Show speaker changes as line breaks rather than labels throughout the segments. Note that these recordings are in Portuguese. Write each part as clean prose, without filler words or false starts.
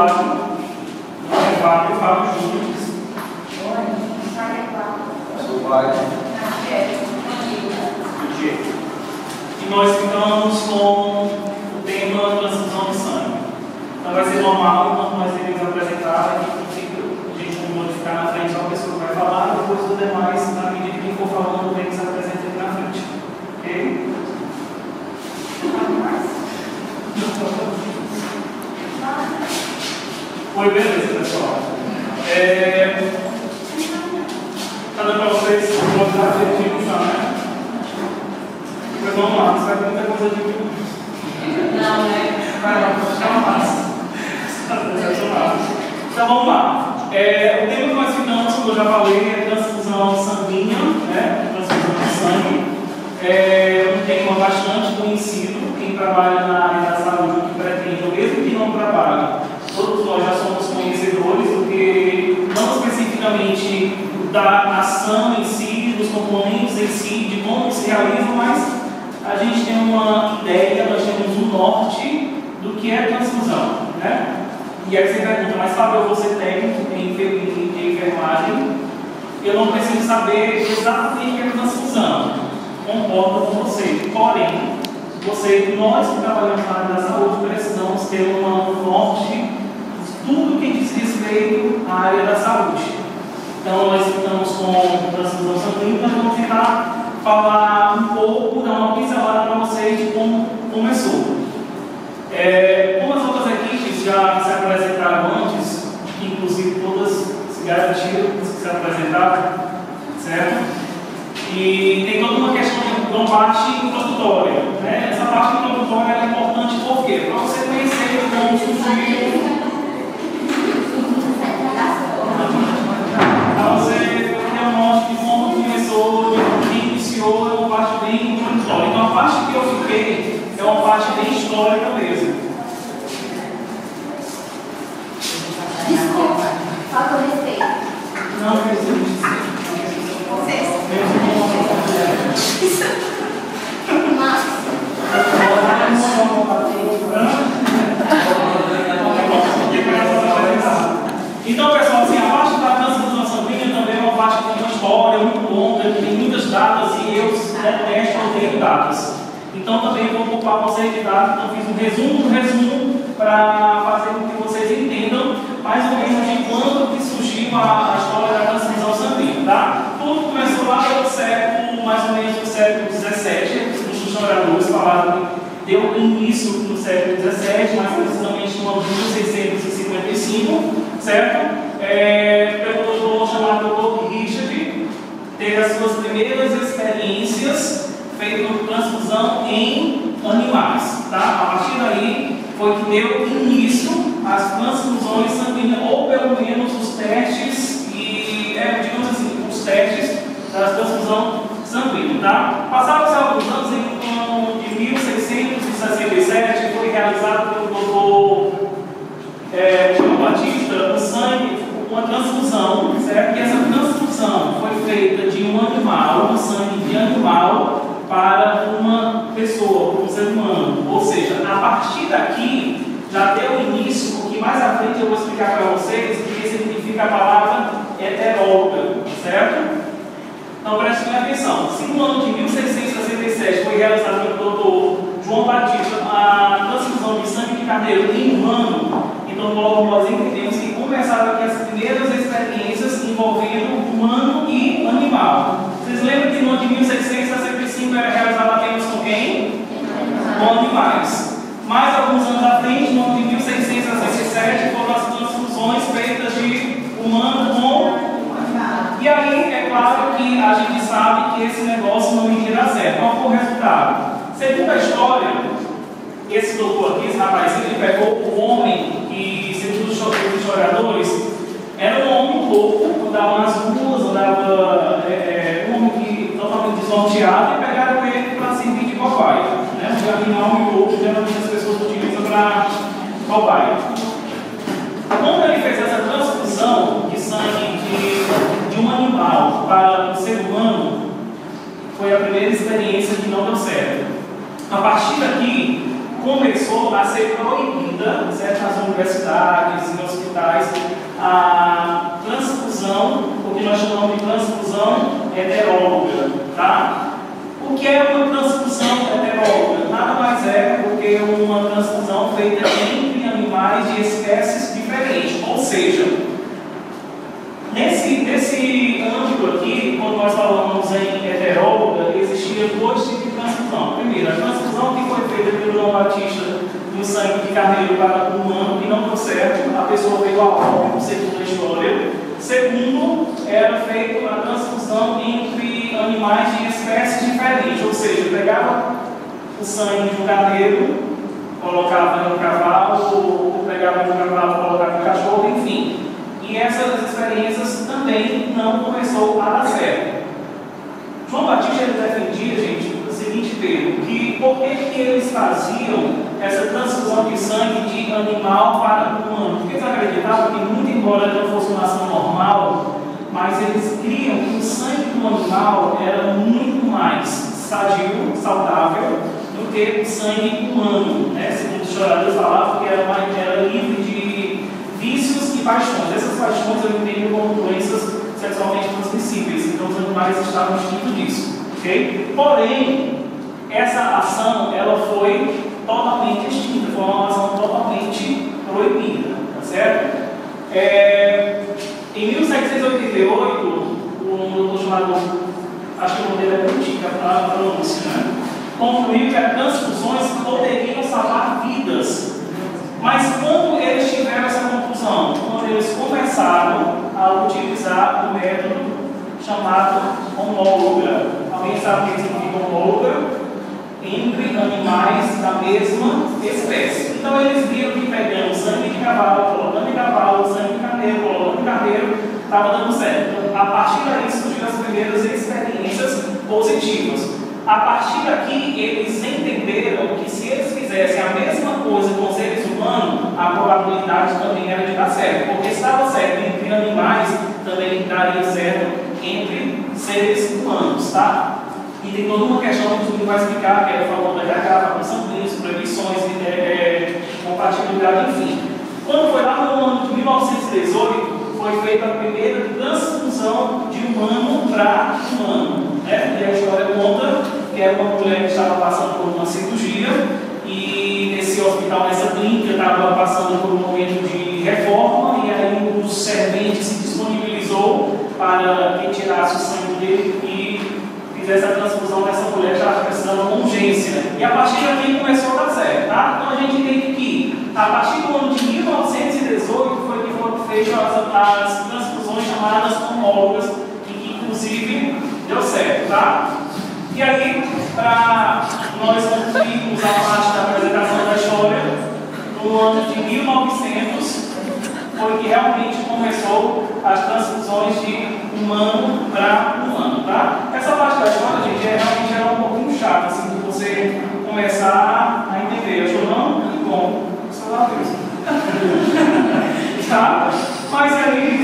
Fábio. Fábio Júnior.
Seu pai.
E nós ficamos com o tema transfusão de sangue. Então vai ser normal, enquanto nós iremos apresentar, a gente não modificar na frente, só a pessoa vai falar, depois os demais, na medida que for falando, tem que se apresentar aqui na frente. Ok? Foi beleza, pessoal. Está dando para vocês mostrar a definição, né? Mas vamos lá, você vai ter muita coisa de não, né? Vai lá, vou ficar mais. Então vamos lá. O tema que nós ficamos, como eu já falei, é transfusão sanguínea, né? Transfusão de sangue. É um tema bastante conhecido. Quem trabalha na área da saúde, que pretende, ou mesmo que não trabalha, todos nós já somos conhecedores do que, não especificamente da ação em si, dos componentes em si, de como se realiza, mas a gente tem uma ideia, nós temos um norte do que é transfusão, né? E aí você pergunta, mas Fábio, eu vou ser técnico em enfermagem, eu não preciso saber exatamente o que é transfusão. Concordo com você, porém, nós que trabalhamos na área da saúde precisamos ter um norte de tudo que diz respeito à área da saúde. Então nós estamos com transfusão sanguínea, nós vamos tentar falar um pouco, dar uma pincelada para vocês de como começou. Como as outras equipes já se apresentaram antes, inclusive todas se garantiram que se apresentaram, certo? E tem toda uma questão de uma parte introdutória, né? Essa parte introdutória é importante por quê? Para você conhecer como surgiu, para você ter um norte de como começou, de que iniciou, é uma parte bem introdutória. Então a parte que eu fiquei é uma parte bem histórica mesmo.
Desculpa, falta o respeito.
Não, eu preciso dizer.
Vocês?
Então, pessoal, assim, a parte da transfusão sanguínea também é uma parte que tem uma história muito longa, que tem muitas datas e eu detesto ou tenho datas. Então, também vou ocupar vocês de datas, então fiz um resumo para fazer com que vocês entendam mais ou menos de quando que surgiu a história da transfusão sanguínea, tá? Tudo começou lá no século, mais ou menos no século XVII, os historiadores falaram que deu início no século XVII, mais precisamente no ano de 1655, certo? Pelo doutor chamado Dr. Richard, teve as suas primeiras experiências feitas transfusão em animais, tá? A partir daí foi que deu início às transfusões sanguíneas, ou pelo menos os testes digamos assim, os testes da transfusão sanguínea, tá? Passados alguns anos, em ano de 1667, foi realizado pelo Dr. João Batista o sangue, uma transfusão, certo? E essa transfusão foi feita de um animal, um sangue de animal, para uma pessoa, para um ser humano. Ou seja, a partir daqui já deu início, porque mais à frente eu vou explicar para vocês o que significa a palavra heteróloga, certo? Então prestem atenção. Se no ano de 1667 foi realizado pelo Dr. João Batista a transfusão de sangue de carneiro em humano, então logo nós entendemos que começaram aqui as primeiras experiências envolvendo humano e animal. Vocês lembram que no ano de 1665 era realizado apenas com quem? Com animais. Mais alguns anos à frente, no ano de 1667, foram as transfusões feitas de humano com. E aí, é claro que a gente sabe que esse negócio não iria dar certo. Qual foi o resultado? Segundo a história, esse doutor aqui, esse rapazinho, ele pegou o homem que, segundo os historiadores, era um homem louco, andava nas ruas, andava um homem que totalmente desnorteado, e pegaram ele para servir de cobaia. Né? Um homem louco, geralmente as pessoas utilizam para cobaia. Quando ele fez essa transfusão de sangue de um animal para um ser humano, foi a primeira experiência que não deu certo. A partir daqui, começou a ser proibida, certo? Nas universidades, nos hospitais, a transfusão, o que nós chamamos de transfusão heteróloga, tá? O que é uma transfusão heteróloga? Nada mais é do que uma transfusão feita entre animais de espécies diferentes, ou seja, nesse âmbito aqui, quando nós falamos em heteróloga, existia dois tipos de transfusão. Primeiro, a transfusão que foi feita pelo João Batista do sangue de carneiro para o humano, que não deu certo, a pessoa veio a óbito, segundo a história. Segundo, era feita a transfusão entre animais de espécies diferentes, ou seja, pegava o sangue de um carneiro, colocava no cavalo, ou pegava no cavalo, colocava no cachorro, enfim. E essas experiências também não começou a dar certo. João Batista ele defendia, gente, o seguinte termo, que por que eles faziam essa transfusão de sangue de animal para humano? Porque eles acreditavam que, muito embora não fosse uma ação normal, mas eles criam que o sangue do animal era muito mais sadio, saudável, do que o sangue humano, né? Segundo os historiadores falavam que era livre de vícios e paixões. Essas paixões eu entendo como doenças sexualmente transmissíveis, então os animais estavam extintos disso, ok? Porém, essa ação ela foi totalmente extinta, foi uma ação totalmente proibida, tá certo? Em 1788, um doutor chamado, acho que o modelo é antigo, a pronúncia, né? Concluiu que as transfusões poderiam salvar vidas. Mas quando eles tiveram essa conclusão? Quando eles começaram a utilizar o método chamado homóloga. Alguém sabe o que significa homóloga? Entre animais da mesma espécie. Então eles viram que pegando sangue de cavalo, colocando em cavalo, sangue de carneiro, colocando em carneiro, estava dando certo. Então, a partir daí surgiram as primeiras experiências positivas. A partir daqui, eles entenderam que se eles fizessem a mesma coisa com seres humanos, a probabilidade também era de dar certo. Porque estava certo entre animais, também daria certo entre seres humanos, tá? E tem toda uma questão que o estudo vai explicar, que é falando da RH, sanguíneos, proibições, compatibilidade, enfim. Quando foi lá no ano de 1918, foi feita a primeira transfusão de humano para humano, né? E a história conta que era uma mulher que estava passando por uma cirurgia e nesse hospital, nessa clínica, estava passando por um momento de reforma e aí um dos serventes se disponibilizou para que tirasse o sangue dele e fizesse a transfusão dessa mulher que estava precisando com urgência. E a partir daqui começou a dar certo, tá? Então a gente entende que a partir do ano de 1918 foi que foram feitas as transfusões chamadas homólogas e que inclusive deu certo, tá? E aí, para nós concluirmos a parte da apresentação da história, no ano de 1900 foi que realmente começou as transfusões de humano para humano, tá? Essa parte da história, gente, realmente era um pouquinho chata, assim, de você começar a entender. Achou não? Bom, só dá Deus. Tá? Mas aí,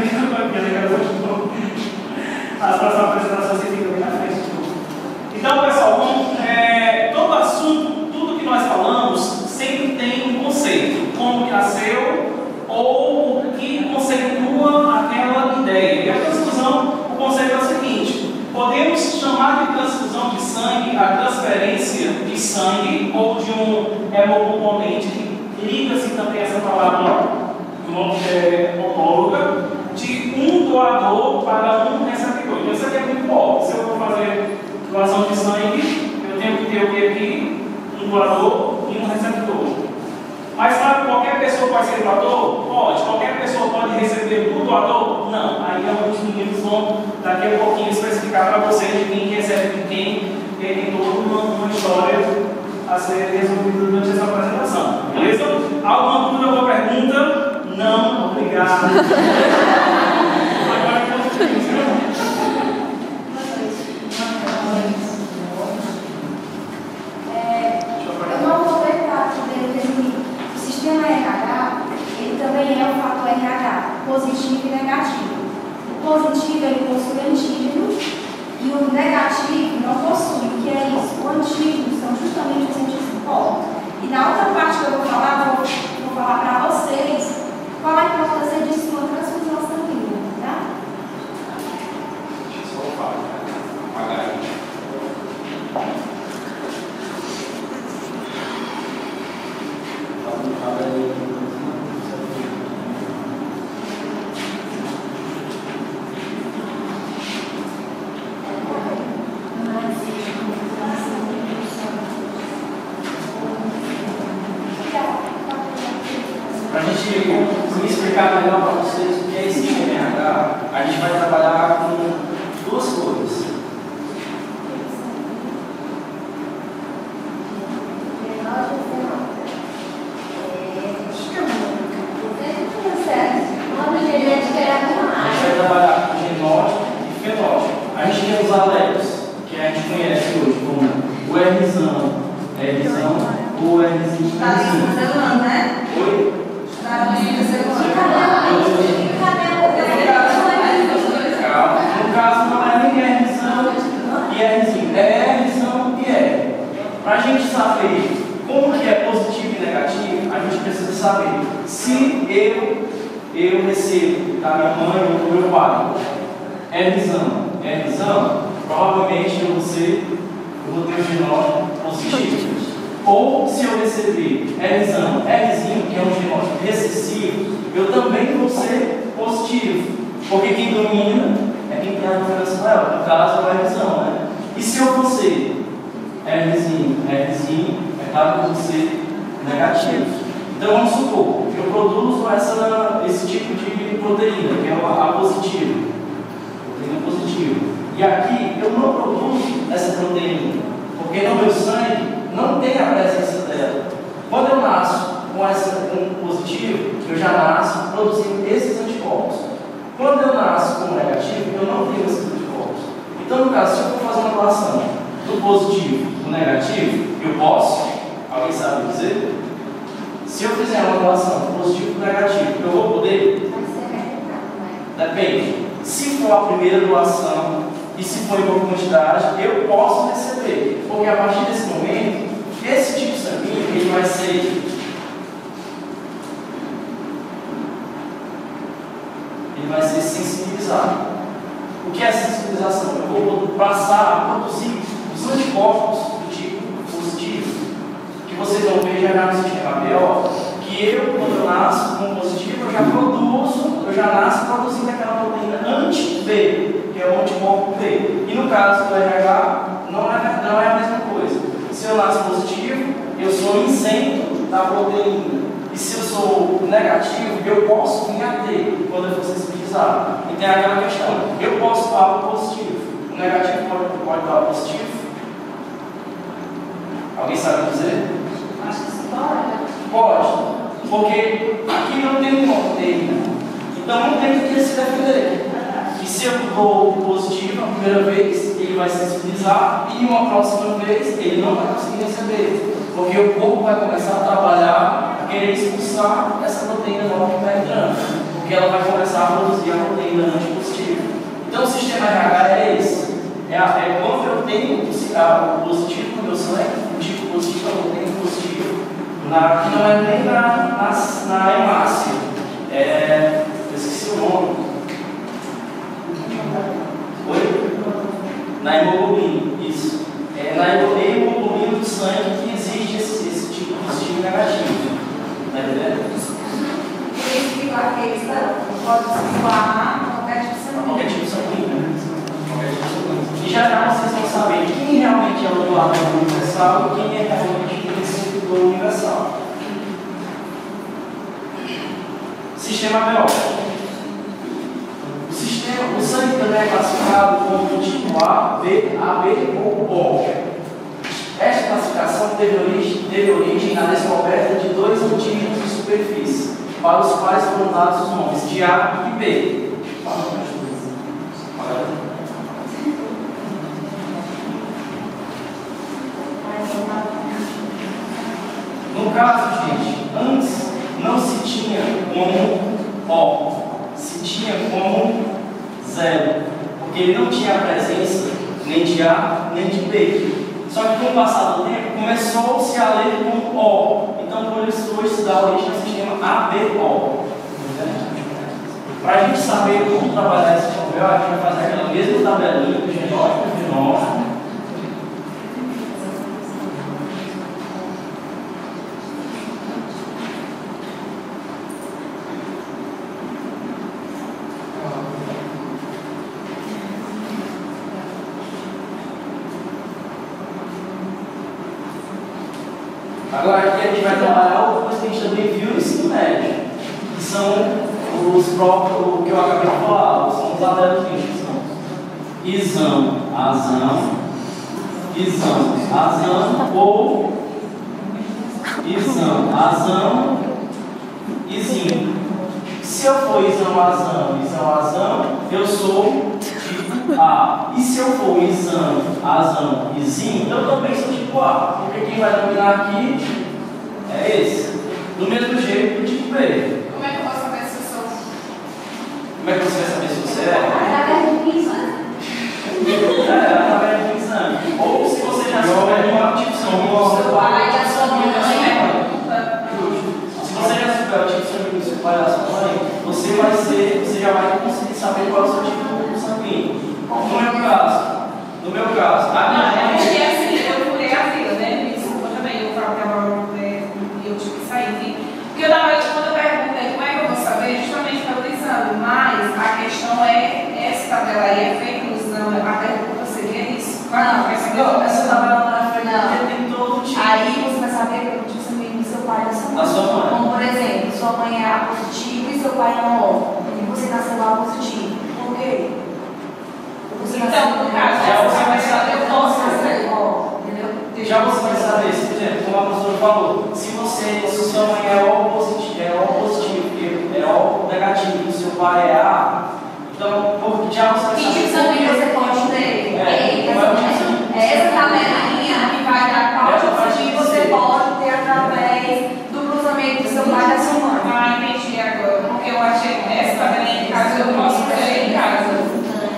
as próximas apresentações você fica bem na frente. Então, pessoal, todo assunto, tudo que nós falamos, sempre tem um conceito, como que nasceu ou o que conceitua aquela ideia. E a transfusão, o conceito é o seguinte: podemos chamar de transfusão de sangue a transferência de sangue ou de um hemocomponente, que liga-se também essa palavra homóloga, de um doador para um receptor. Então, isso aqui é muito bom. Se eu vou fazer doação de sangue, eu tenho que ter o que aqui? Um doador e um receptor. Mas sabe, qualquer pessoa pode ser doador? Pode. Qualquer pessoa pode receber do doador? Não. Aí alguns meninos vão daqui a pouquinho especificar para vocês de quem recebe de quem, e tem toda uma história a ser resolvida durante essa apresentação. Beleza? Alguma dúvida ou pergunta? Não, obrigado. Agora
eu não vou tentar poder definir. O sistema RH, ele também é um fator RH, positivo e negativo. O positivo, ele possui antígeno e o negativo não possui. O que é isso? O antígeno são justamente os cientistas que
legal para vocês, porque esse RH, a gente vai trabalhar com duas coisas. A gente vai trabalhar com genótipo e fenótipo. A gente tem os alegos, que a gente conhece hoje como o Rzão, o Rzinho.
Está ali no celular, né?
Oi?
Está ali no celular.
Calma. No caso, não é nem Rzão e Rzinho, é Rzão e R. Para a gente saber como que é positivo e negativo, a gente precisa saber se eu recebo da minha mãe ou do meu pai Rzão, provavelmente eu vou ter o genótipo positivo. Ou se eu receber Rzinho, que é um genótipo recessivo, eu também vou ser positivo. Porque quem domina é quem tem a dominância maior. No caso, é o Rzão, né? E se eu vou ser Rzinho, é claro que eu vou ser negativo. Então vamos supor, eu produzo esse tipo de proteína, que é a positiva. Proteína positiva. E aqui eu não produzo essa proteína, porque no meu sangue não tem a presença dela. Quando eu nasço com positivo, eu já nasço produzindo esses anticorpos. Quando eu nasço com negativo, eu não tenho esses anticorpos. Então, no caso, se eu for fazer uma doação do positivo do negativo, eu posso? Alguém sabe dizer? Se eu fizer uma doação do positivo do negativo, eu vou poder? Depende. Se for a primeira doação e se for em boa quantidade, eu posso receber. Porque a partir desse momento, esse tipo sanguíneo ele vai ser sensibilizado. O que é sensibilização? Eu vou passar a produzir os anticorpos do tipo positivo, que vocês vão ver já no sistema BO, que quando eu nasço com positivo, eu já nasço produzindo aquela proteína anti-B, que é o anticorpo B. E no caso do RH, não é a mesma coisa. Se eu nasço positivo, eu sou isento da proteína. E se eu sou negativo, eu posso vir a ter quando eu for sensibilizado. E tem aquela questão, eu posso doar o positivo. O negativo pode doar o positivo? Alguém sabe dizer?
Acho que sim, pode.
Pode. Porque aqui não tem uma proteína. Então não tem que se defender. E se eu dou o positivo a primeira vez, ele vai sensibilizar e uma próxima vez ele não vai conseguir receber. Porque o corpo vai começar a trabalhar a querer expulsar essa proteína nova que está entrando. Porque ela vai começar a produzir a proteína antipositiva. Então o sistema RH é esse. É quando eu tenho o positivo no meu sangue, o tipo positivo, a proteína positiva, que não é nem na hemácia. Eu esqueci o nome. Oi? Na hemoglobina, isso. É na hemoglobina do sangue que existe esse tipo positivo e negativo. Está entendendo?
Aqueles pode se formar qualquer tipo de sanguíneo.
Qualquer tipo de sanguíneo. E já vocês vão saber quem realmente é o doador universal e quem é realmente o recebedor universal. Sistema biológico. O sangue também é classificado como tipo A, B, AB ou O. Esta classificação teve origem na descoberta de dois antígenos de superfície, para os quais foram dados os nomes de A e B. No caso, gente, antes não se tinha como O, se tinha como 0, porque ele não tinha a presença nem de A nem de B. Só que com o passar do tempo começou-se a ler como O. Então por isso hoje se dá origem ao sistema ABO. Para a gente saber como trabalhar esse sistema, a gente vai fazer aquela mesma tabelinha do genótipo e fenótipo. Agora aqui a gente vai trabalhar outra coisa que a gente também viu no ensino médio, que são os próprios, o que eu acabei de falar, são os adélios. Isão, azão, isão, azão, ou isão, azão, izinho. Se eu for isão, azão, eu sou tipo A. E se eu for isão, azão, izinho, eu também sou tipo A. Porque quem vai dominar aqui é esse. Do mesmo jeito do tipo B.
Como é que eu posso saber se eu sou?
Como é que você vai saber se você é?
Através do exame.
Através do exame. Ou se você já souber uma tipo sanguíneo do seu pai e a sua mãe. Se você já souber o tipo sanguíneo do seu pai e da sua mãe, você já vai conseguir saber qual é o seu tipo sanguíneo. No meu caso, a minha
É
mãe.
porque assim, eu furei a fila, né? Me desculpa também, eu falo que eu tive que sair, enfim. Porque na verdade, quando eu perguntei como é que eu vou saber, justamente pelo exame, mas a questão é, essa tabela aí é feita no exame, a pergunta seria isso.
Não, essa tabela não é feita
Não.
porque tem todo tipo.
Aí você vai saber pelo tipo sanguíneo do seu pai e da sua mãe.
Da sua mãe.
Como, por exemplo, sua mãe é A positivo e seu pai é O. E você nasceu A positivo. Por quê? Você
Então, no caso,
Já
essa
você vai
tabela
saber
eu posso fazer. Entendeu?
Já você vai saber, se, por exemplo, como a professora falou, se sua mãe é O positivo, é O negativo, e seu pai é A, então, já você vai
Que
saber.
tipo sanguíneo você pode ter? Essa tabelinha que vai dar qual tipo sanguíneo você pode ter através do cruzamento do seu pai e da sua mãe.
Ah, entendi agora. Porque eu achei que essa tabelinha em casa eu posso fazer em casa.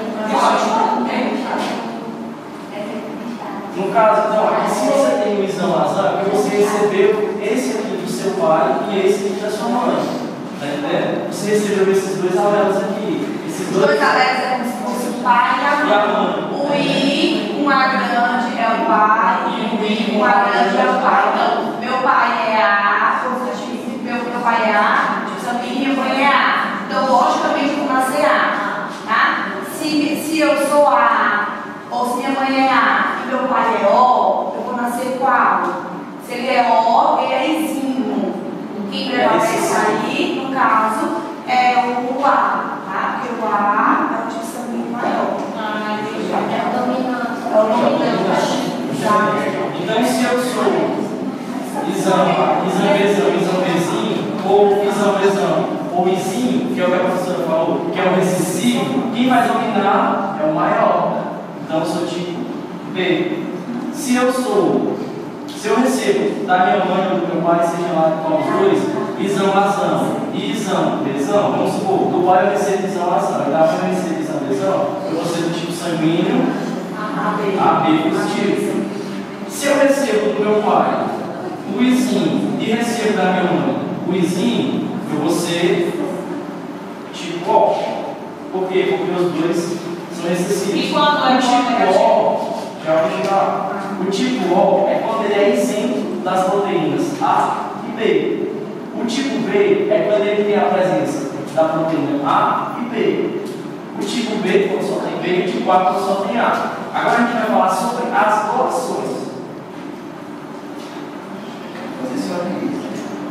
No caso, então, aqui, se você tem o exame azar, você recebeu esse aqui do seu pai e esse aqui da sua mãe. Tá entendendo? Você recebeu esses dois alelos aqui. Esses
Os dois alelos é como se fosse o pai e a mãe. O I com A grande é o pai e o I com A grande é o pai. Então, meu pai é A, positivo, meu pai é A, e minha mãe é A. Então, logicamente, eu vou nascer A. Tá? Se eu sou A, ou se minha mãe é A e meu pai é O, eu vou nascer qual? Se ele é O, ele é Izinho. Quem prevalece aí, no caso, é o A. Tá? Porque o A é o tipo sanguíneo maior.
Ah, entendi.
É o dominante.
É o dominante. Então, se eu sou examezinho, ou izinho, que é o que a professora falou, que é o recessivo, quem vai dominar é o maior. Então, eu sou tipo B. Se eu recebo da minha mãe ou do meu pai, seja lá qual os dois, isão, azão e isão, bezão, vamos supor, do pai eu recebo isão, azão, e da mãe eu recebo isão, bezão, eu vou ser do tipo sanguíneo AB positivo. Se eu recebo do meu pai o izinho e recebo da minha mãe o izinho, eu vou ser tipo O. Por quê? Porque os dois são recessivos.
E quando é
o tipo O, já vou chegar. O tipo O é quando ele é isento das proteínas A e B. O tipo B é quando ele tem a presença da proteína A e B. O tipo B, quando só tem B, e o tipo A, quando só tem A. Agora a gente vai falar sobre as doações. Posicione isso.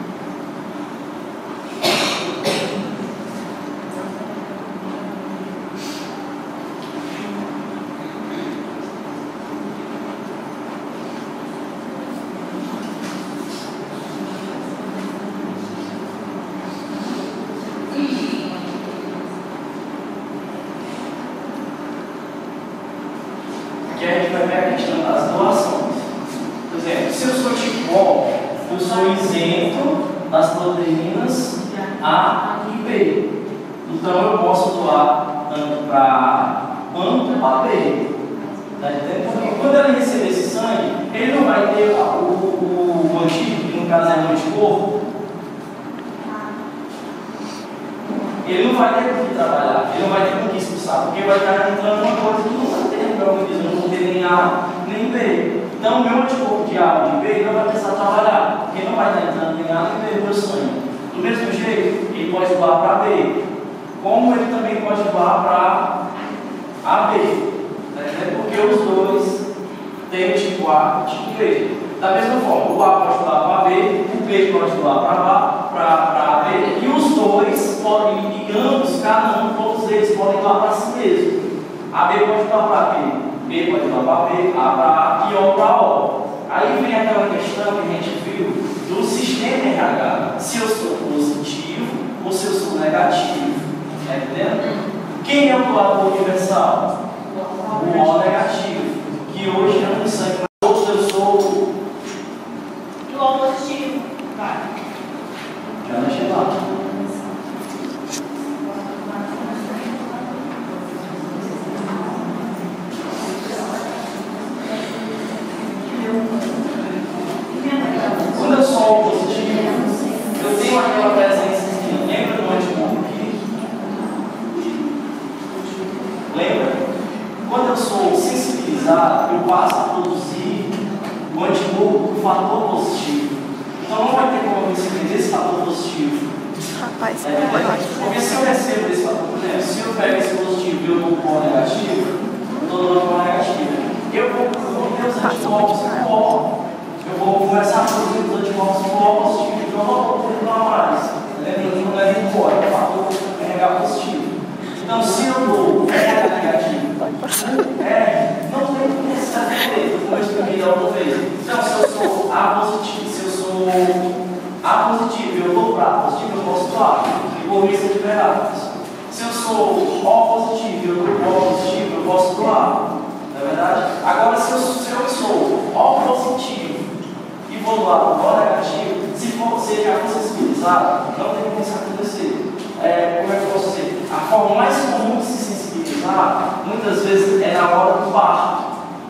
Aqui a gente vai ver a questão das doações. Por exemplo, se eu sou tipo O, eu sou isento das proteínas A e B. Então eu posso doar tanto para A quanto para B. Tá entendendo? Porque quando ele receber esse sangue, ele não vai ter o antídoto, que no caso é o anticorpo. Ele não vai ter com que trabalhar, ele não vai ter com que expulsar, porque vai estar entrando uma coisa que não vai ter no meu organismo, não vou ter nem A nem B. Então o meu anticorpo de A ou de B não vai precisar trabalhar, porque não vai estar entrando nem A nem B no meu sangue. Do mesmo jeito, ele pode doar para B, como ele também pode doar para AB, né? Porque os dois têm o tipo A e o tipo B. Da mesma forma, o A pode doar para B, o B pode doar para B, e os dois podem, digamos, cada um, todos eles podem doar para si mesmo. A B pode doar para B, B pode doar para B, A para A e O para O. Aí vem aquela questão que a gente viu do sistema RH, se eu sou positivo ou se eu sou negativo. Está entendendo? Quem é o doador universal? O O negativo, que hoje não tem sangue, mas hoje eu sou.
E o O positivo? Vai.
Já não chegou lá. Quando eu sou O positivo, eu tenho aquela presença que lembra do anticorpo aqui? Lembra? Quando eu sou sensibilizado, eu passo a produzir o anticorpo do fator positivo. Então não vai ter como eu receber esse fator positivo.
Rapaz,
porque se eu recebo esse fator, por exemplo, se eu pego esse positivo e eu dou um pó negativo, eu estou dando um pó negativo. Eu vou ter os anticorpos com O. Eu vou começar a produzir os anticorpos com O positivo, então eu não vou ter mais. Lembra que não é nem pó, é o fator RH positivo. Então, se eu dou RH negativo, não tem necessidade de ter, como eu expliquei da outra vez. Então, se eu sou A positivo, se eu sou A positivo e eu dou para A positivo, eu posso doar, e corrija de verdade. Se eu sou O positivo e eu dou O positivo, eu posso doar. Não é verdade? Agora, se eu sou O positivo e vou doar para O negativo, se você já for sensibilizado, não tem como isso acontecer. Como é que eu posso dizer? A forma mais comum de se sensibilizar, muitas vezes, é na hora do parto.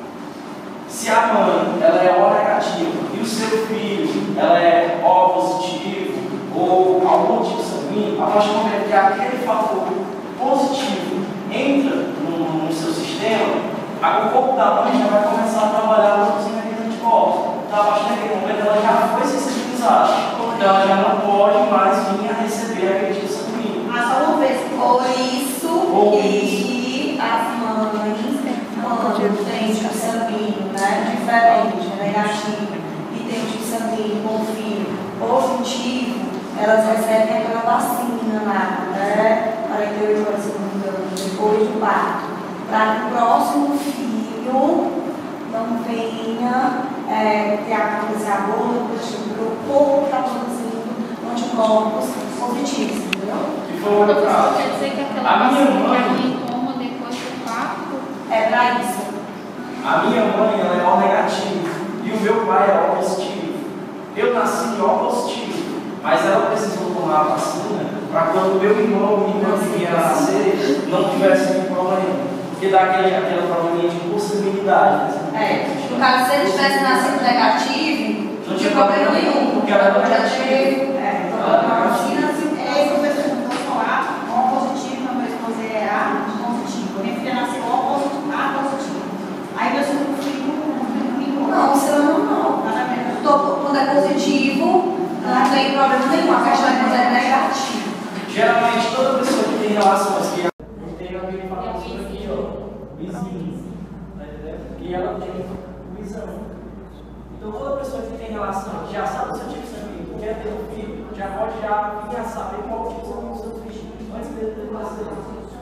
Se a mãe ela é O negativa e o seu filho ela é O positivo ou algum tipo sanguíneo, a partir do momento que aquele fator positivo entra no seu sistema, o corpo da mãe já vai começar a trabalhar produzindo aqueles anticorpos. Então, a partir daquele momento, ela já foi sensibilizada. Então, ela já não pode mais vir a receber aquele tipo sanguíneo.
Mas só uma vez, por isso que as mães, quando tem tipo sanguíneo, né, diferente, negativo, e tem tipo sanguíneo com filho positivo, elas recebem aquela vacina lá, né, 48 horas, se não me engano, depois do parto, para que o próximo filho não venha ter acontecer a bolha, porque o corpo está produzindo anticorpos positivos, entendeu?
Que foi o meu caso.
Quer dizer que aquela
A minha
vacina
mãe,
vai em coma depois do parto?
É para isso.
a minha mãe ela é O negativo e o meu pai é O positivo. Eu nasci O positivo, mas ela precisou tomar a vacina para quando o meu irmão e minha filha nascer, não tivesse nenhum problema. Porque dá aquela probleminha de possibilidade.
No caso, se ele tivesse nascido negativo, não tinha problema nenhum,
porque ela é
negativa.
negativa.
Vacina, se o pessoal não falar, O positivo, não vai responder A positivo. Minha filha nasceu O positivo, A positivo. Aí meu segundo filho não, senão não. Quando é positivo, não tem problema nenhum. A questão é quando é negativo.
Geralmente, toda pessoa que tem relações que tem alguém falando isso aqui, ó, vizinho, tá entendendo? E ela tem visão. Então, toda pessoa que tem relação, que já sabe o seu tipo sanguíneo, quer ter um filho, já pode já saber qual tipo sanguíneo do seu filho, antes dele ter nascido.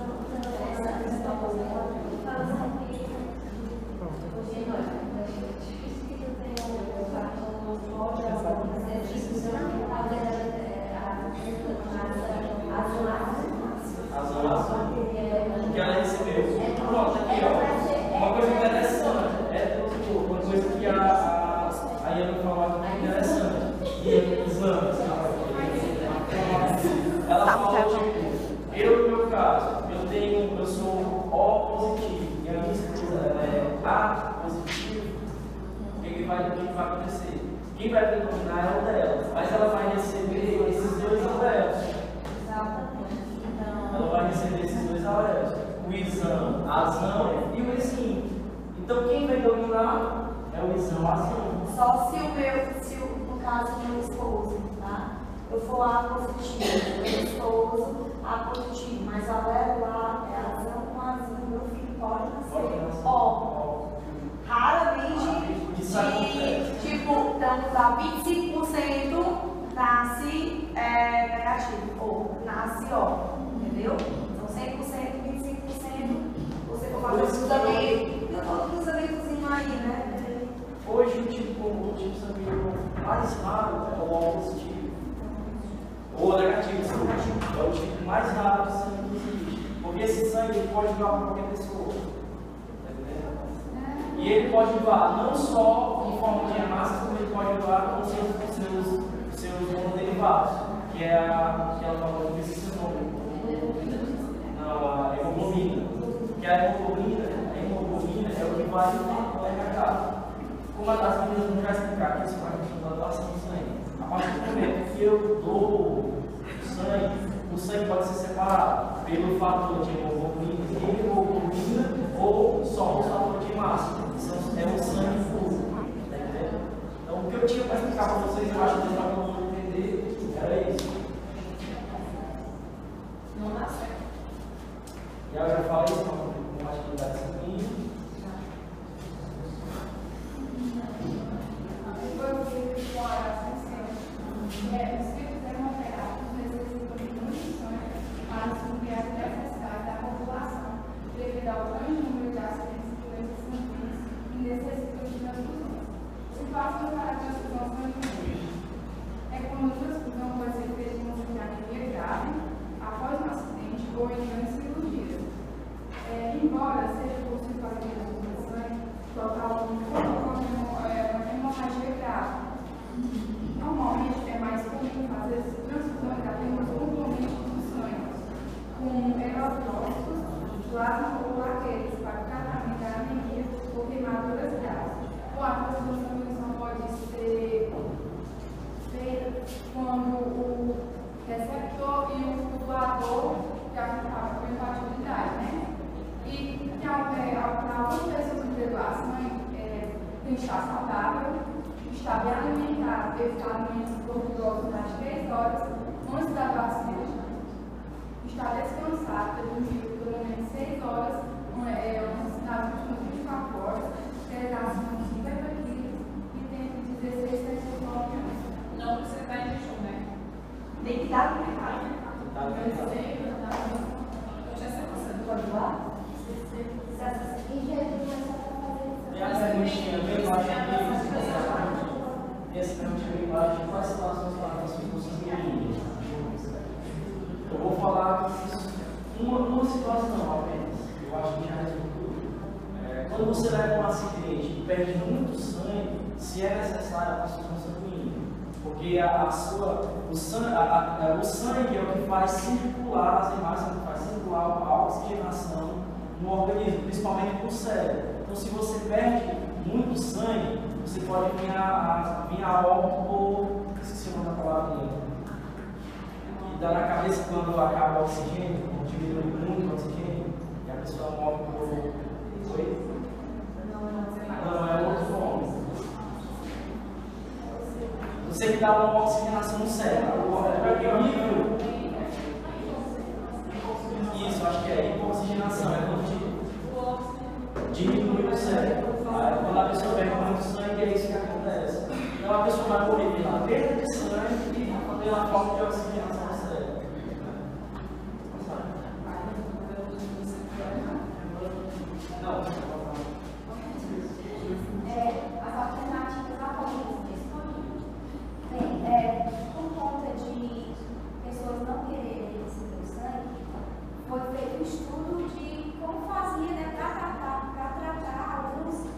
Que ela recebeu. Pronto, aqui ó. Uma coisa interessante. Uma coisa que a Iana falou aqui interessante. E exames. Ela falou, tipo, eu no meu caso, eu sou O positivo. E a minha esposa ela é A positivo. O que vai acontecer? Quem vai predominar é o dela. Mas ela vai receber esses dois alelos. Ela vai receber esses dois alelos, o isão, azão e o exim. Então quem vai dominar é o isão, azão.
Só se no caso do meu esposo, tá? Eu for A positivo, meu esposo A positivo, mas a alelo A é azão com azão, meu filho pode nascer O. Raramente,
Isso acontece.
tipo,
igual 25% nasce negativo, ou nasce ó, entendeu? Então 100%, 25%, você for fazer os amigos, tem todos os amigos aí, né?
Hoje o tipo sanguíneo mais raro é o O positivo. Ou negativo, é o tipo mais raro de sangue que existe. Porque esse sangue ele pode doar para qualquer pessoa. Tá entendendo? E ele pode doar não só em forma de hemácia, como ele pode doar com seus monoderivados, que é aquela famosa que esqueci o nome. Não, a hemoglobina. Que a hemoglobina é o que vai no RH. Como as meninas não já explicaram aqui sobre a questão da doação do sangue. A partir do momento que eu dou o sangue pode ser separado pelo fator de hemoglobina ou só o fator de massa. É um sangue puro. Tá entendendo? Então, o que eu tinha para explicar para vocês, eu acho que para todo mundo entender, era isso.
Não dá certo.
E eu já falei isso com a atividade sanguínea.
Os filhos eram operados necessitam de munições para suprir as necessidades da população, devido ao grande número de acidentes de doenças sanguíneas e necessitam de transfusões. Situações para a transfusão sanguínea é quando a transfusão pode ser feita em uma anemia grave, após um acidente ou em grandes cirurgias. Embora seja possível fazer a transfusão de sangue, total uma hemorragia grave. Normalmente é mais comum fazer transfusões apenas componentes dos sangues, como eritrócitos, plasma ou plaquetas, para o tratamento da anemia ou queimaduras graves. Ou a transfusão pode ser feita quando o receptor e o doador já ficaram com incompatibilidade, né? E para algumas pessoas que têm doação, tem que estar saudável, estar bem alimentado, evitar alimentos gordurosos nas 3 horas antes da vacina, estar descansado, ter dormido pelo menos 6 horas, nas últimas 24 horas, pesar acima de 50 quilos e ter 16 a 19 anos.
Não precisa estar em jejum, né?
Tem que dar no mercado.
Eu já sei você.
Pode doar?
E a perguntinha bem baixa aqui, essa perguntinha bem baixa, quais situações para a transfusão sanguínea? Eu vou falar uma situação apenas, eu acho que já resume tudo. Quando você leva um acidente e perde muito sangue, se é necessário a transfusão sanguínea, porque o sangue é o que faz circular as hemácias, que faz circular a oxigenação no organismo, principalmente para o cérebro. Então, se você perde muito sangue, você pode vir a óbito ou, esqueci o nome da palavra, que dá na cabeça quando acaba o oxigênio, quando diminui muito o oxigênio, e a pessoa morre por... Oi? Não, é outro nome. Você que dá uma oxigenação no cérebro. Isso, acho que é hipoxigenação, é quando diminui o cérebro. Quando a pessoa perde muito sangue, é isso que acontece. Então a pessoa vai morrer pela perda de sangue e pela falta de oxigenação no cérebro. Não.
As alternativas atualmente disponíveis. Por conta de pessoas não quererem receber o sangue, foi feito um estudo de como fazia, né, para tratar alguns,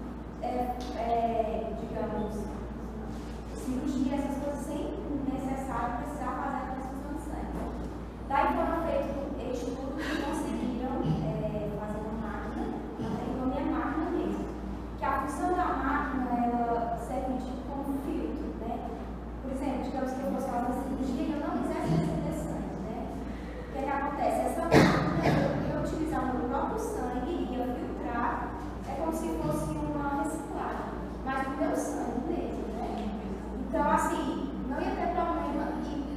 digamos, cirurgias, essas coisas sem necessário precisar fazer a transfusão de sangue. Daí foram feitos estudos que conseguiram fazer uma máquina, uma máquina mesmo, que a função da máquina ela serve tipo como filtro, né? Por exemplo, digamos que eu fosse fazer uma cirurgia e eu não quisesse receber sangue, né? O que é que acontece? Essa máquina, eu utilizando o próprio sangue, ia filtrar, é como se fosse uma reciclagem, mas do meu sangue mesmo, né? Então, assim, não ia ter problema e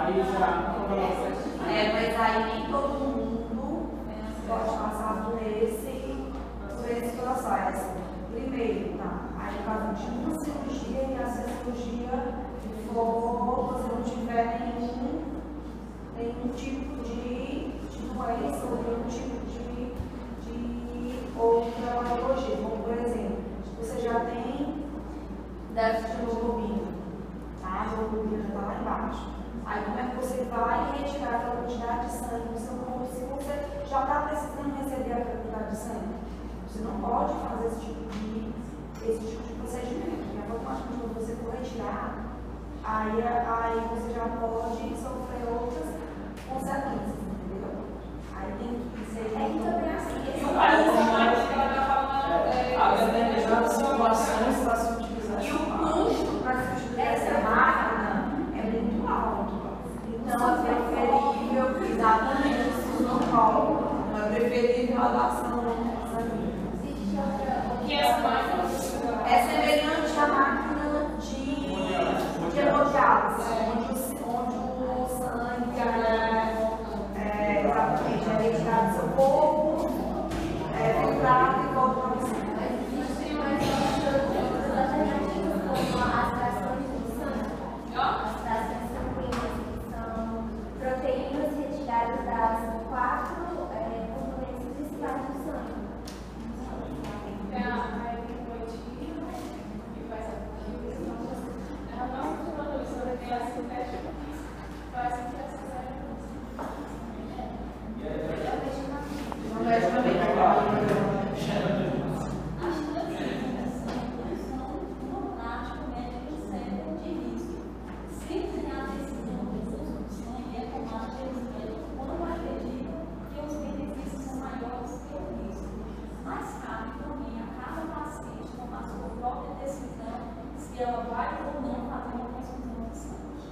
Aí já
mas aí nem todo mundo pode passar por esse processo. Primeiro, tá? Aí no caso de uma cirurgia e essa cirurgia for, você não tiver nenhum tipo de doença ou nenhum tipo de outra patologia. Como por exemplo, você já tem déficit de hemoglobina, tá? A hemoglobina já está lá embaixo. Aí como é que você vai retirar aquela quantidade de sangue do seu corpo se você já está precisando receber aquela quantidade de sangue? Você não pode fazer esse tipo de procedimento, porque automaticamente quando você for retirar, aí você já pode sofrer outras consequências, entendeu? Aí tem que ser.
É que também assim, esse
a determinada situação está se utilizando.
E o custo para se utilizar essa máquina é muito alto. Então é preferível, exatamente, isso não cobra. Não é preferível a doação sanguínea.
Que essa máquina
É semelhante à máquina de hemodiálise, onde o sangue exatamente, é retirado do seu corpo, filtrado e volta para você.
Existem mais outras alternativas como as trações do sangue. As trações sanguíneas, que são proteínas retiradas das 4 componentes principais do sangue.
Ela vai ou não fazer uma transfusão de sangue.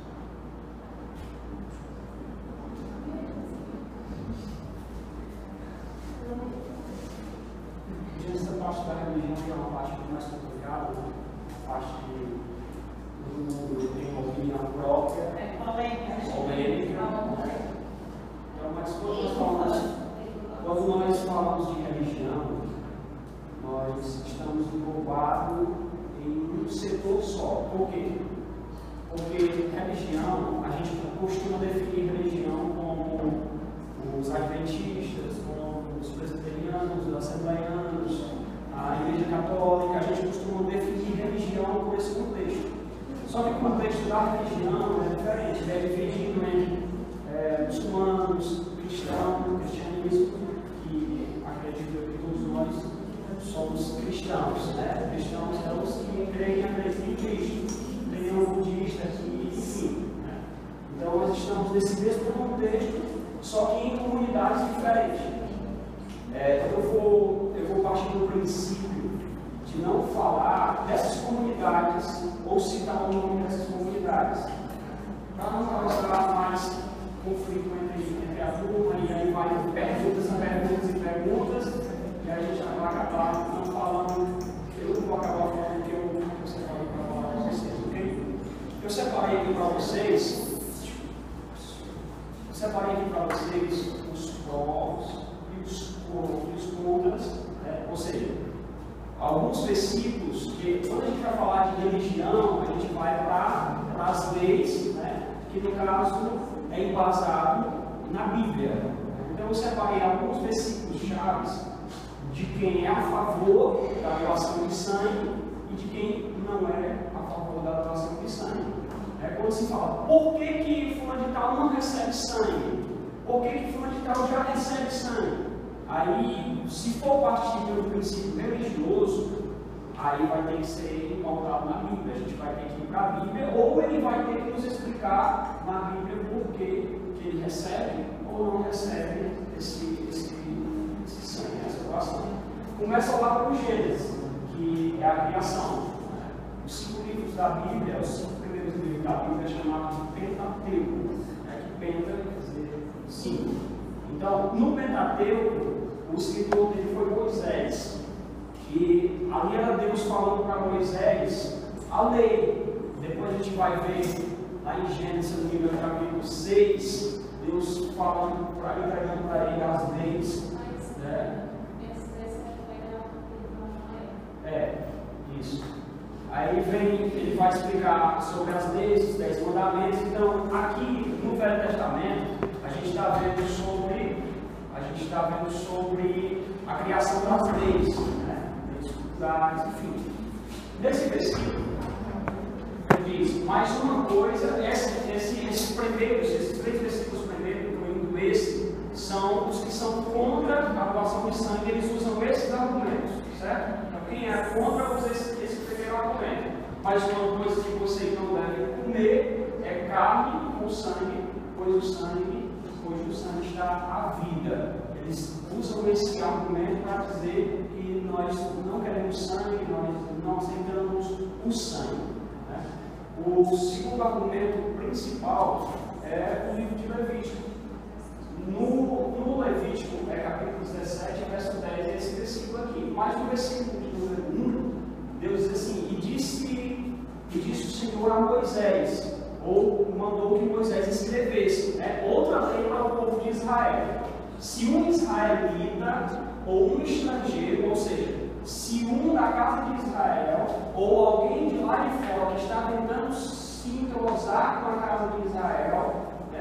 Essa parte da religião que é uma parte mais complicada, a parte do mundo tem uma opinião própria, polêmica. Então, mas quando nós falamos de religião, nós estamos englobados em um setor só. Por quê? Porque religião, a gente costuma definir religião como os adventistas, como os presbiterianos, os assembleianos, a Igreja Católica. A gente costuma definir religião por esse contexto. Só que o contexto da religião é diferente. Ele é dividido em muçulmanos, cristãos, cristianismo, que acredito que todos nós somos cristãos, né? Cristãos são os que creem e acreditam em Cristo. Tem um budista que, enfim. Né? Então nós estamos nesse mesmo contexto, só que em comunidades diferentes. Eu vou partir do princípio de não falar dessas comunidades ou citar o nome dessas comunidades, para não causar mais conflito entre a turma, e aí vai perguntas e perguntas e perguntas. E a gente vai acabar não falando, eu não vou acabar falando o que eu separei para falar para vocês, ok? Eu separei aqui para vocês os prós e os contras, né? Ou seja, alguns versículos que, quando a gente vai falar de religião, a gente vai para as leis, né? Que no caso é embasado na Bíblia. Então eu separei alguns versículos chaves de quem é a favor da doação de sangue e de quem não é a favor da doação de sangue. Quando se fala, por que fulano de tal não recebe sangue? Por que fulano de tal já recebe sangue? Aí, se for partir do princípio religioso, aí vai ter que ser pautado na Bíblia. A gente vai ter que ir para a Bíblia, ou ele vai ter que nos explicar na Bíblia por que ele recebe ou não recebe esse sangue, essa doação. Começa lá com Gênesis, que é a criação. Os 5 livros da Bíblia, os 5 primeiros livros da Bíblia é chamado de Pentateuco. Que Penta quer dizer 5. Então, no Pentateuco, o escritor dele foi Moisés. E ali era Deus falando para Moisés a lei. Depois a gente vai ver lá em Gênesis, no capítulo 6, Deus falando, entregando para ele as leis. Né? Isso. Aí ele vai explicar sobre as leis, os 10 mandamentos. Então, aqui no Velho Testamento, a gente está vendo sobre a criação das leis, né? Enfim. Nesse versículo, ele diz, mais uma coisa, esses 3 versículos primeiros, incluindo esse, são os que são contra a doação de sangue, eles usam esses argumentos, certo? Então, quem é contra usa esse primeiro argumento. Mas uma coisa que vocês não devem comer é carne com sangue, pois o sangue está a vida. Eles usam esse argumento para dizer que nós não queremos sangue, nós não aceitamos o sangue. Né? O segundo argumento principal é o livro de Levítico. No Levítico, capítulo 17, verso 10, é esse versículo aqui. Mas no versículo de número 1, Deus diz assim, e disse o Senhor a Moisés, ou mandou que Moisés escrevesse, outra lei para o povo de Israel. Se um israelita ou um estrangeiro, ou seja, se um da casa de Israel ou alguém de lá de fora que está tentando se entrosar com a casa de Israel,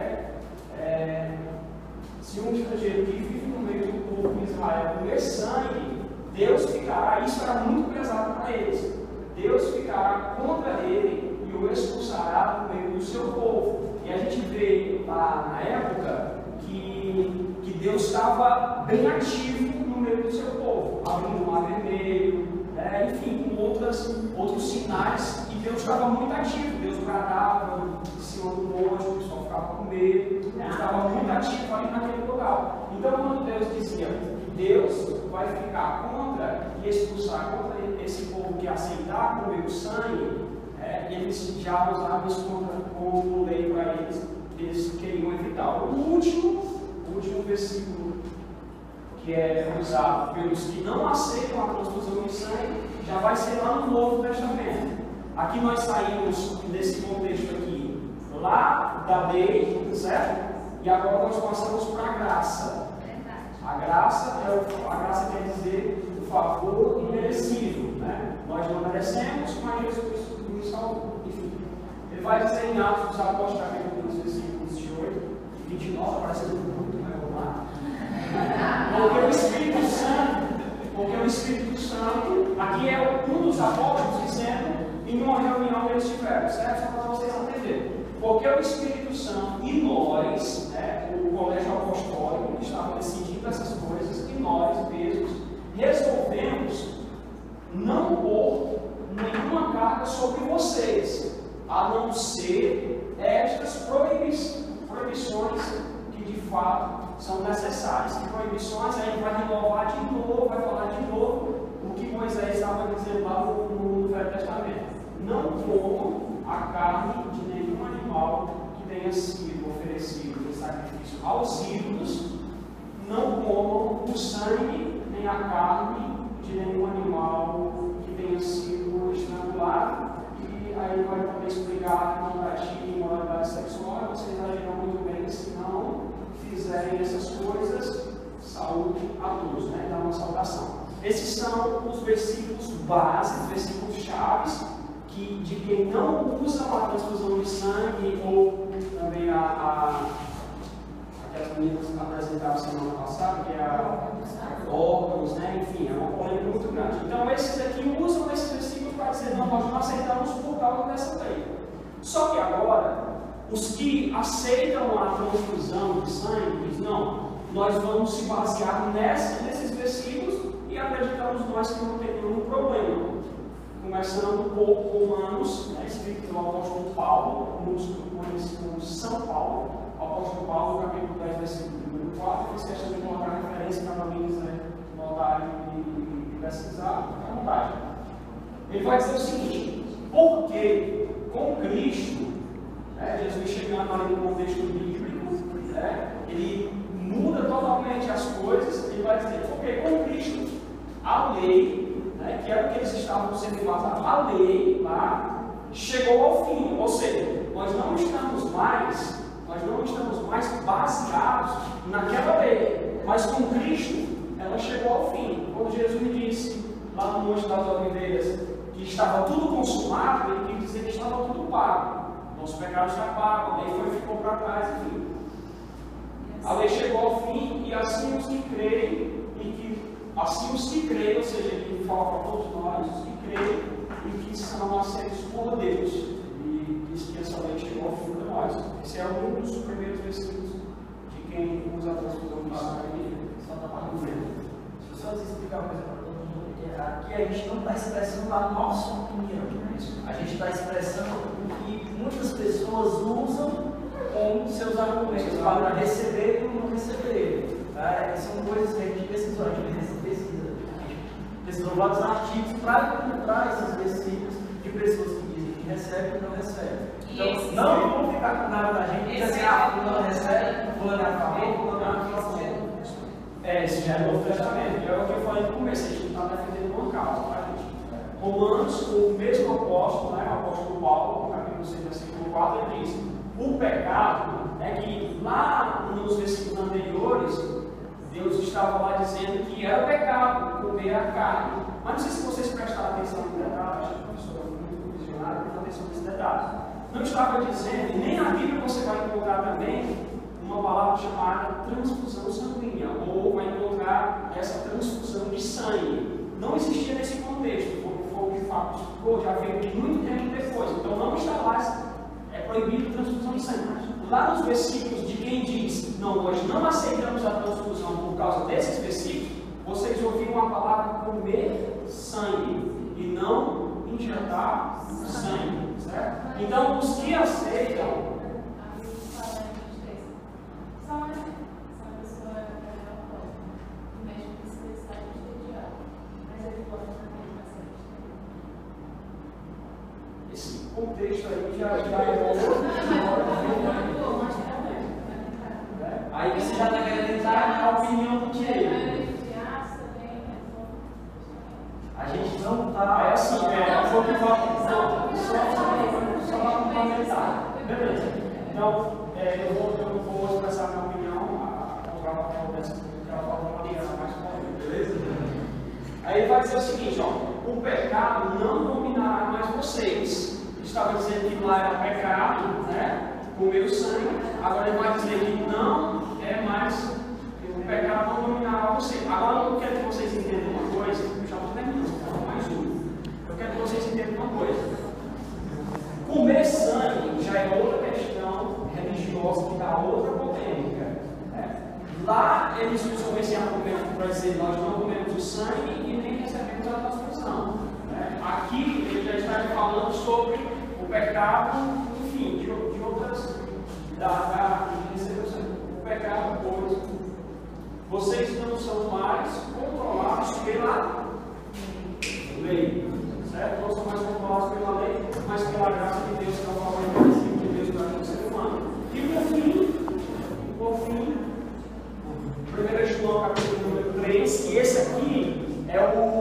se um estrangeiro que vive no meio do povo de Israel comer sangue, Deus ficará, isso era muito pesado para eles, Deus ficará contra ele e o expulsará do meio do seu povo. E a gente vê lá na época que Deus estava bem ativo no meio do seu povo, abrindo o mar vermelho, enfim, com outros sinais, e Deus estava muito ativo, Deus bradava em cima do monte, o pessoal ficava com medo, Deus estava muito ativo ali naquele lugar. Então, quando Deus dizia que Deus vai ficar contra e expulsar contra esse povo que aceitar comer o sangue, eles já usavam isso como lei para eles queriam evitar. O último versículo que é usado pelos que não aceitam a transfusão de sangue já vai ser lá no Novo Testamento. Aqui nós saímos desse contexto aqui, lá da lei, certo? E agora nós passamos para a graça. A graça quer dizer o favor imerecido, né? Nós não merecemos, mas Jesus nos salvou. Enfim, ele vai dizer em Atos dos Apóstolos, capítulo 2, versículos 28 e 29, parecendo muito, mas vamos lá. Porque o Espírito Santo, aqui é um dos apóstolos dizendo em uma reunião que eles tiveram, certo? Só para vocês entenderem. Porque o Espírito Santo e nós, o colégio apostólico, estavam decidindo essas coisas, e nós mesmos resolvemos não pôr nenhuma carga sobre vocês, a não ser estas proibições que de fato são necessárias. Que proibições a gente vai renovar de novo, vai falar de novo o que Moisés estava dizendo lá no Velho Testamento. Não comam a carne de nenhum animal que tenha sido oferecido em sacrifício aos ídolos, não comam o sangue nem a carne de nenhum animal que tenha sido estrangulado. E aí vai poder explicar que não pratiquem imoralidade sexual, vocês agirão muito bem se não fizerem essas coisas. Saúde a todos, dá uma saudação. Esses são os versículos básicos, versículos chaves de quem não usa a transfusão de sangue, ou também aquelas meninas que apresentaram semana passada, que é órgãos, enfim, é uma polêmica muito grande. Então, esses aqui usam esses versículos para dizer, não, nós não aceitamos por causa dessa lei. Só que agora, os que aceitam a transfusão de sangue, dizem, não, nós vamos se basear nesses versículos e acreditamos nós que não tem nenhum problema. Começando por Romanos, escrito pelo apóstolo Paulo, como São Paulo, o apóstolo Paulo, capítulo 10, versículo número 4, eles questão de colocar referência para famílias notarem e pesquisar, fica à vontade. Ele vai dizer o seguinte, porque com Cristo, Jesus chegando ali no contexto bíblico, ele muda totalmente as coisas, ele vai dizer, porque com Cristo, a lei, que era o que eles estavam sendo embasados, a lei lá chegou ao fim, ou seja, nós não estamos mais baseados naquela lei. Mas com Cristo, ela chegou ao fim. Quando Jesus disse, lá no Monte das Oliveiras, que estava tudo consumado, ele quis dizer que estava tudo pago. Nosso pecado está pago, a lei ficou para trás, enfim. A lei chegou ao fim e assim os que creem, ou seja, ele fala para todos nós, os que creem e que são aceitos por Deus. E diz que essa lei chegou ao fim para nós. Esse é um dos primeiros versículos de quem usa a transfusão de sangue.
Só da parte do meio. Deixa eu só explicar uma coisa para todo mundo. Aqui a gente não está expressando a nossa opinião. A gente está expressando o que muitas pessoas usam com seus argumentos para receber ou não receber. Tá? São coisas que a gente pesquisou, a gente pesquisou vários artigos para encontrar esses versículos de pessoas que dizem que recebem e não recebem. Então, não vamos ficar com nada da gente, dizer assim, fulano recebe, fulano é a favor, fulano é a favor.
Esse já é o Novo Testamento, é o que eu falei no começo, a gente não está defendendo uma causa, tá, gente? Romanos, o mesmo apóstolo, né, o apóstolo Paulo, no capítulo 6, versículo 4, ele diz: o pecado é que lá nos versículos anteriores, Deus estava lá dizendo que era pecado comer a carne. Mas não sei se vocês prestaram atenção no detalhe, acho que a professora foi muito visionária, prestou atenção nesse detalhe. Não estava dizendo, e nem na Bíblia você vai encontrar também uma palavra chamada transfusão sanguínea, ou vai encontrar essa transfusão de sangue. Não existia nesse contexto, foi de fato, já veio muito tempo depois, então não está lá, é proibido transfusão de sangue. Lá nos versículos de quem diz, não, nós não aceitamos a transfusão por causa desses versículos, vocês ouviram a palavra comer sangue e não injetar sangue, certo? Então, os que aceitam, esse contexto aí já é outro. Aí você já está querendo entrar na opinião do direito. A gente não está. É assim, só para complementar. Beleza. Então, eu vou expressar minha opinião. Beleza? Aí ele vai dizer o seguinte: ó, o pecado não dominará mais vocês. Estava dizendo que lá era pecado, né? Comer o sangue. Agora ele vai dizer que não é mais, o pecado não dominará você. Agora eu quero que vocês entendam uma coisa. Eu já estou terminando, mais um. Eu quero que vocês entendam uma coisa. Comer sangue já é outra questão religiosa que dá outra polêmica. Lá eles usam esse argumento para dizer nós não comemos o sangue e nem recebemos a transfusão. Aqui ele já está falando sobre o pecado, enfim, de outras de receber o sangue. O pecado, pois, vocês não são mais controlados pela lei, certo? Não são mais controlados pela lei, mas pela graça de Deus, que é o favor de Deus para o ser humano. E por fim, 1 João capítulo número 3, e esse aqui é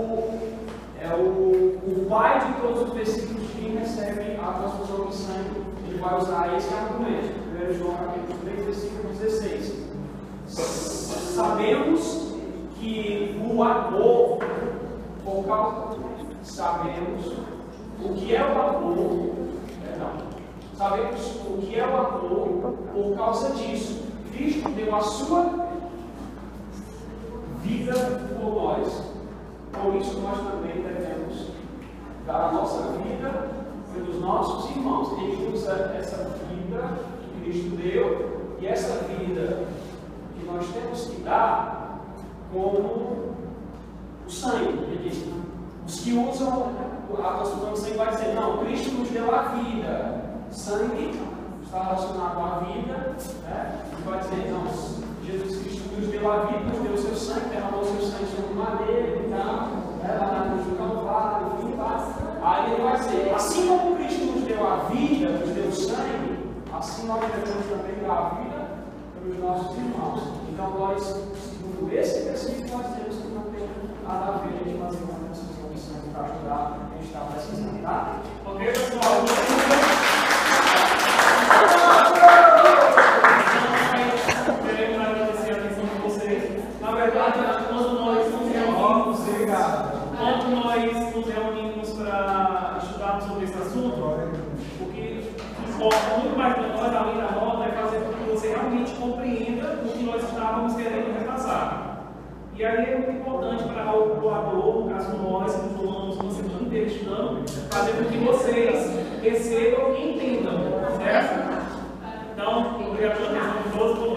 o pai de todos os versículos de quem recebe a transfusão de sangue. Ele vai usar esse argumento. 1 João capítulo 3, versículo 16. Sabemos que o amor, sabemos o que é o amor, sabemos o que é o amor por causa disso. Cristo deu a sua vida por nós. Por isso nós também devemos dar a nossa vida pelos nossos irmãos. Ele usa essa vida que Cristo deu e essa vida que nós temos que dar como o sangue. Ele diz, os que usam a transfusão de sangue vai dizer, não, Cristo nos deu a vida. Sangue está relacionado à vida, né? E vai dizer, não, Jesus Cristo nos deu a vida, nos deu o seu sangue, derramou o seu sangue sobre o madeiro e tal, lá na cruz do Calvário, enfim, lá. Aí ele vai dizer, assim como Cristo nos deu a vida, nos deu o sangue, assim nós devemos também dar a vida pelos nossos irmãos. Então nós, segundo esse versículo, nós temos que não tem nada a ver a gente fazer uma transfusão de sangue para ajudar a gente está precisando, tá? Ok, pessoal?
E aí é muito importante para o doador, no caso nós, que tomamos uma semana inteira estudando, fazer com que vocês recebam e entendam, certo? Então, obrigado pela atenção de todos.